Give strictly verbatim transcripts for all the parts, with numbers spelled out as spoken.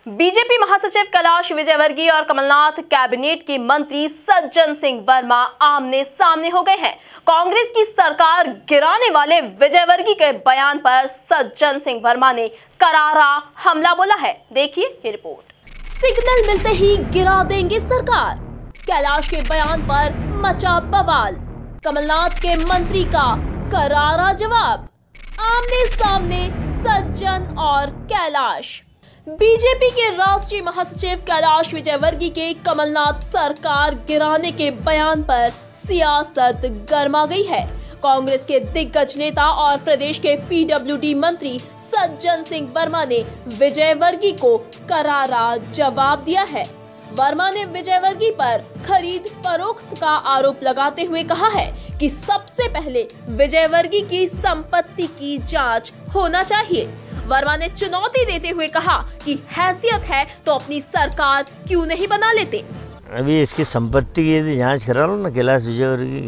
BJP महासचिव कैलाश विजयवर्गीय और Kamal Nath cabinet के मंत्री सज्जन सिंह वर्मा आमने सामने हो गए हैं। कांग्रेस की सरकार गिराने वाले विजयवर्गीय के बयान पर सज्जन सिंह वर्मा ने करारा हमला बोला है। देखिए ये रिपोर्ट। सिग्नल मिलते ही गिरा देंगे सरकार, कैलाश के बयान पर मचा बवाल। कमलनाथ के मंत्री का करारा जवाब, आमने सामने सज्जन और कैलाश। बीजेपी के राष्ट्रीय महासचिव कैलाश विजयवर्गीय के कमलनाथ सरकार गिराने के बयान पर सियासत गर्मा गई है। कांग्रेस के दिग्गज नेता और प्रदेश के पीडब्ल्यूडी मंत्री सज्जन सिंह वर्मा ने विजयवर्गीय को करारा जवाब दिया है। वर्मा ने विजयवर्गीय पर खरीद फरोख्त का आरोप लगाते हुए कहा है कि सबसे पहले विजयवर्गीय की संपत्ति की जांच होना चाहिए। वर्मा ने चुनौती देते हुए कहा कि हैसियत है तो अपनी सरकार क्यों नहीं बना लेते। अभी इसकी संपत्ति की जांच करा लो ना। कैलाश विजयवर्गीय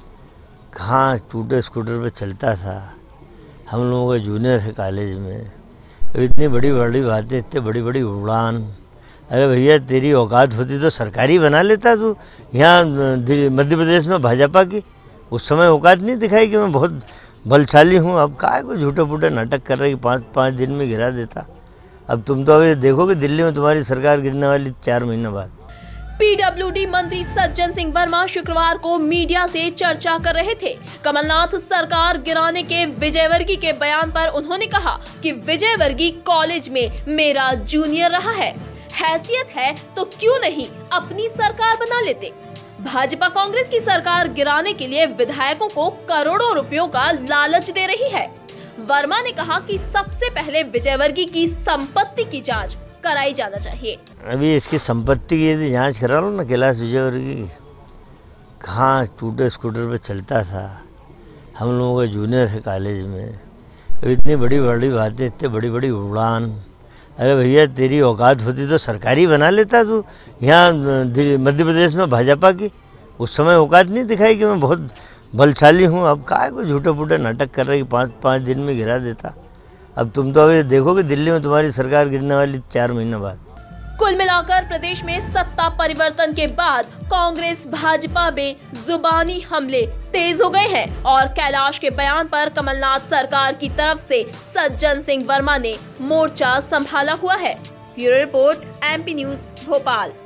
कहाँ टूटे स्कूटर पे चलता था, हम लोगों का जूनियर है कॉलेज में। अब इतनी बड़ी बड़ी बातें, इतनी बड़ी बड़ी उड़ान, अरे भैया तेरी औकात होती तो सरकारी बना लेता तू। यहाँ मध्य प्रदेश में भाजपा की उस समय औकात नहीं दिखाई कि मैं बहुत बलशाली हूँ। अब काय को झूठे फूटे नाटक कर रही, पाँच पाँच दिन में गिरा देता। अब तुम तो अभी देखोगे दिल्ली में तुम्हारी सरकार गिरने वाली चार महीने बाद। पीडब्ल्यूडी मंत्री सज्जन सिंह वर्मा शुक्रवार को मीडिया से चर्चा कर रहे थे। कमलनाथ सरकार गिराने के विजयवर्गीय के बयान पर उन्होंने कहा कि विजयवर्गीय कॉलेज में मेरा जूनियर रहा है, हैसियत है तो क्यों नहीं अपनी सरकार बना लेते। भाजपा कांग्रेस की सरकार गिराने के लिए विधायकों को करोड़ों रुपयों का लालच दे रही है। वर्मा ने कहा कि सबसे पहले विजयवर्गीय की संपत्ति की जांच कराई जाना चाहिए। अभी इसकी संपत्ति की जांच करा लो ना। कैलाश विजयवर्गीय कहाँ टूटे स्कूटर पे चलता था, हम लोगों का जूनियर है कॉलेज में। अब इतनी बड़ी बड़ी बातें, इतनी बड़ी बड़ी उड़ान, अरे भैया तेरी औकात होती तो सरकारी बना लेता तू। यहाँ मध्य प्रदेश में भाजपा की उस समय औकात नहीं दिखाई कि मैं बहुत बलशाली हूँ। अब काय को झूठे फूटे नाटक कर रही, पाँच पाँच दिन में गिरा देता। अब तुम तो अभी देखोगे दिल्ली में तुम्हारी सरकार गिरने वाली चार महीने बाद। कुल मिलाकर प्रदेश में सत्ता परिवर्तन के बाद कांग्रेस भाजपा में जुबानी हमले तेज हो गए हैं और कैलाश के बयान पर कमलनाथ सरकार की तरफ से सज्जन सिंह वर्मा ने मोर्चा संभाला हुआ है। Bureau report, MP news, Bhopal.